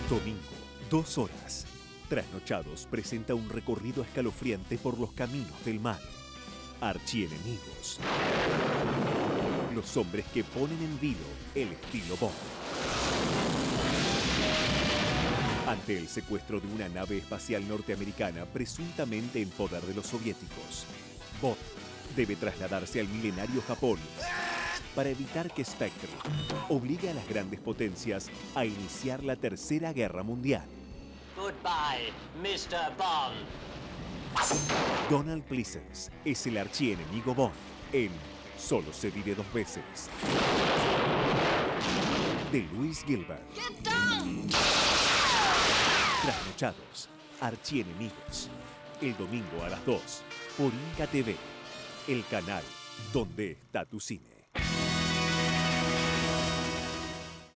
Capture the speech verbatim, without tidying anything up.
Domingo, dos horas. Trasnochados presenta un recorrido escalofriante por los caminos del mal. Archienemigos. Los hombres que ponen en vilo el estilo Bond. Ante el secuestro de una nave espacial norteamericana presuntamente en poder de los soviéticos, Bond debe trasladarse al milenario Japón para evitar que Spectre obligue a las grandes potencias a iniciar la Tercera Guerra Mundial. Goodbye, mister Bond. Donald Pleasence es el archienemigo Bond en Solo se vive dos veces, de Louis Gilbert. Get down. Trasnochados, archienemigos. El domingo a las dos por Inca T V, el canal donde está tu cine.